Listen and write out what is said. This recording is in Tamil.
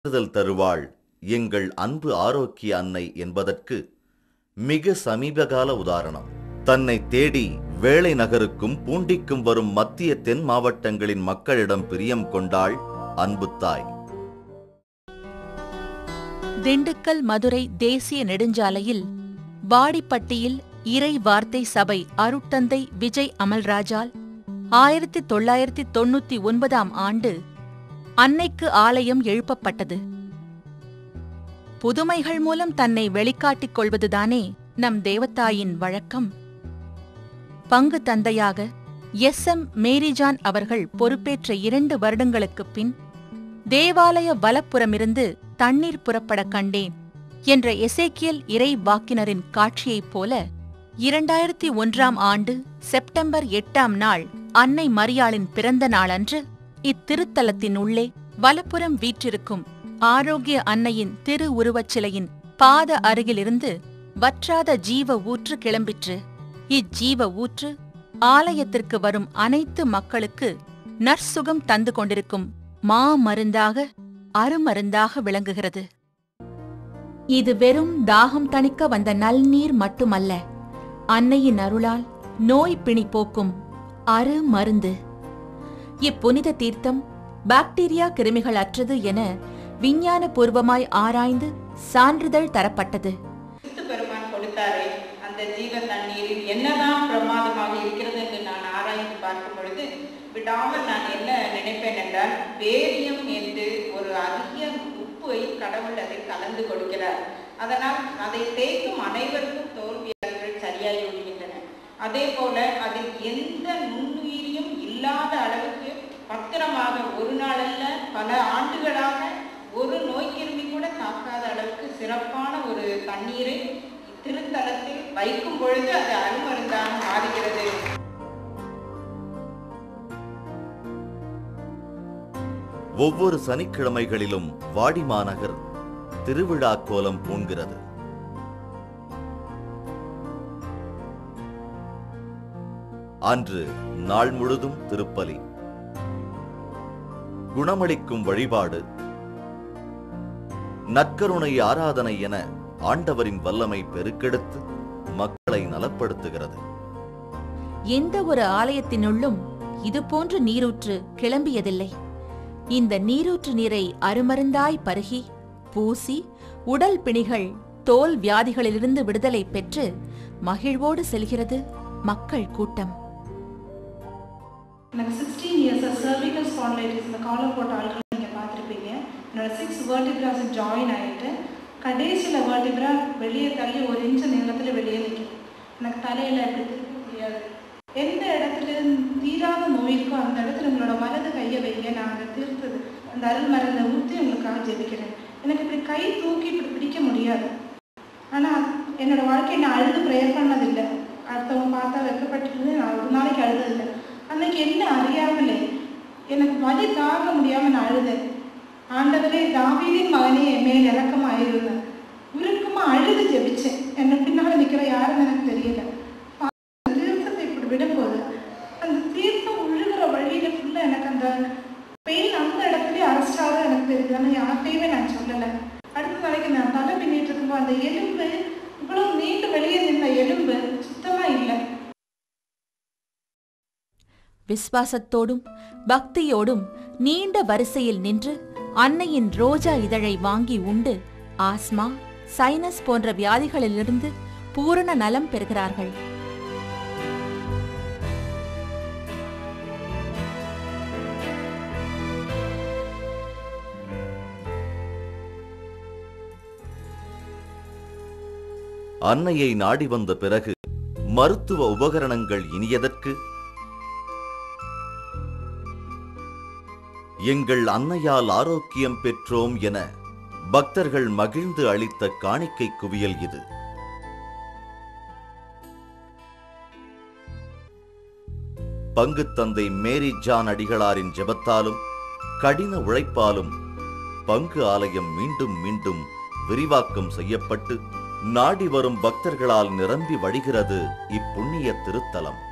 ஆறுதல் தருவாள் எங்கள் அன்பு ஆரோக்கிய அன்னை என்பதற்கு மிக சமீபகால உதாரணம். தன்னை தேடி வேளை நகருக்கும் பூண்டிக்கும் வரும் மத்திய தென் மாவட்டங்களின் மக்களிடம் பிரியம் கொண்டாள் அன்பு தாய். திண்டுக்கல் மதுரை தேசிய நெடுஞ்சாலையில் வாடிப்பட்டியில் இறை வார்த்தை சபை அருட்தந்தை விஜய் அமல்ராஜால் 1999ஆம் ஆண்டு அன்னைக்கு ஆலயம் எழுப்பப்பட்டது. புதுமைகள் மூலம் தன்னை வெளிக்காட்டிக் கொள்வதுதானே நம் தேவதாயின் வழக்கம். பங்கு தந்தையாக எஸ்.எம். மேரிஜான் அவர்கள் பொறுப்பேற்ற 2 வருடங்களுக்குப் பின் தேவாலய வலப்புறமிருந்து தண்ணீர் புறப்படக் கண்டேன் என்ற எசேக்கியேல் இறை வாக்கினரின் காட்சியைப் போல 2001ஆம் ஆண்டு செப்டம்பர் 8ஆம் நாள் அன்னை மரியாளின் பிறந்த நாளன்று இத்திருத்தலத்தின் உள்ளே வலப்புறம் வீற்றிருக்கும் ஆரோக்கிய அன்னையின் திரு உருவச் சிலையின் பாத அருகிலிருந்து வற்றாத ஜீவ ஊற்று கிளம்பிற்று. இஜ்ஜீவ ஊற்று ஆலயத்திற்கு வரும் அனைத்து மக்களுக்கு நற்சுகம் தந்து கொண்டிருக்கும் மாமருந்தாக அருமருந்தாக விளங்குகிறது. இது வெறும் தாகம் தணிக்க வந்த நல்நீர் மட்டுமல்ல, அன்னையின் அருளால் நோய் பிணி போக்கும் அருமருந்து. இப்புனித தீர்த்தம் பாக்டீரியா கிருமிகள் அற்றது என விஞ்ஞான பூர்வமாய் ஆராய்ந்து சான்றிதழ் தரப்பட்டது. பெருமான் கொடுத்தாரே அந்த ஜீவ தண்ணீரில் என்னதான் பிரமாதமாக இருக்கிறது என்று நான் ஆராய்ந்து பார்க்கும் பொழுது விடாமல் நான் என்ன நினைப்பேன் என்றால், பேரியம் என்று ஒரு அதிக உப்பை கடவுள் அதில் கலந்து கொடுக்கிறார். அதனால் அதை தேய்க்கும் அனைவருக்கும் தோல்வியாளர்கள் சரியாகி விடுகின்றன. அதே போல அதில் எந்த நுண்ணுயிரியும் இல்லாத அளவுக்கு பத்திரமாக ஒரு நாளல்ல பல ஆண்டுகளாக ஒரு நோய்க்கிருமி கூட தாக்காத அளவுக்கு சிறப்பான ஒரு தண்ணீரை திருத்தலத்தில் வைக்கும் பொழுது அது அருமருந்தாக மாறுகிறது. ஒவ்வொரு சனிக்கிழமைகளிலும் வாடி மாநகர் திருவிழா கோலம் பூண்கிறது. அன்று நாள் முழுதும் திருப்பலி, குணமளிக்கும் வழிபாடு, நற்கருணை ஆராதனை என ஆண்டவரின் வல்லமை பெருக்கெடுத்து மக்களை நலப்படுத்துகிறது. எந்த ஒரு ஆலயத்தினுள்ளும் இதுபோன்ற நீரூற்று கிளம்பியதில்லை. இந்த நீரூற்று நீரை அருமருந்தாய் பருகி பூசி உடல் பிணிகள் தோல் வியாதிகளிலிருந்து விடுதலை பெற்று மகிழ்வோடு செல்கிறது மக்கள் கூட்டம். எனக்கு 16 இயர்ஸ் cervical spondylitis இந்த காலம் போட்ட ஆட்கள் நீங்கள் பார்த்துருப்பீங்க. என்னோட 6 vertebrae ஜாயின் ஆகிட்டு கடைசியில் vertebra வெளியே தள்ளி 1 இன்ச்சு நீளத்தில் வெளியே நிற்கும். எனக்கு தலையில் எப்படி திருப்ப முடியாது. எந்த இடத்துல தீராத நோய் இருக்கோ அந்த இடத்துல உங்களோட வலது கையை வைங்க, நாங்கள் தீர்த்தது அந்த அருள் மருந்தை ஊற்றி உங்களுக்காக ஜெபிக்கிறேன். எனக்கு இப்படி கை தூக்கி இப்படி பிடிக்க முடியாது. ஆனால் என்னோடய வாழ்க்கையை நான் அழுது ப்ரேயர் பண்ணதில்லை. அடுத்தவங்க பார்த்தா வெக்கப்பட்டு நான் ஒரு நாளைக்கு அழுததில்லை. அன்னைக்கு என்ன அறியாமலே எனக்கு வலி தாங்க முடியாமல் நான் அழுதேன். ஆண்டவரே தாவீதின் மகனே என் மேல் இறக்கமாக இருந்தேன். உருக்கமாக அழுது ஜெபிச்சேன். என்னை பின்னால் நிற்கிற யாருன்னு எனக்கு தெரியல. தீர்த்தத்தை இப்படி விடும்போது அந்த தீர்த்தம் உழுகிற வழியில் ஃபுல்லாக எனக்கு அந்த பெயின் அந்த இடத்துலேயே அரெஸ்டாக எனக்கு தெரியுது. ஆனால் யார்கிட்டையுமே நான் சொல்லலை. அடுத்த நாளைக்கு நான் தலை பின்னிட்டு இருக்கும்போது அந்த எலும்பு இவ்வளோ நீண்டு வெளியே நின்ற எலும்பு சுத்தமாக இல்லை. விசுவாசத்தோடும் பக்தியோடும் நீண்ட வரிசையில் நின்று அன்னையின் ரோஜா இதழை வாங்கி உண்டு ஆஸ்மா, சைனஸ் போன்ற வியாதிகளிலிருந்து பூரண நலம் பெறுகிறார்கள். அன்னையை நாடி வந்த பிறகு மருத்துவ உபகரணங்கள் இனியதற்கு? எங்கள் அன்னையால் ஆரோக்கியம் பெற்றோம் என பக்தர்கள் மகிழ்ந்து அளித்த காணிக்கை குவியல் இது. பங்கு தந்தை மேரி ஜான் அடிகளாரின் ஜெபத்தாலும் கடின உழைப்பாலும் பங்கு ஆலயம் மீண்டும் மீண்டும் விரிவாக்கம் செய்யப்பட்டு நாடி வரும் பக்தர்களால் நிரம்பி வழிகிறது இப்புண்ணிய திருத்தலம்.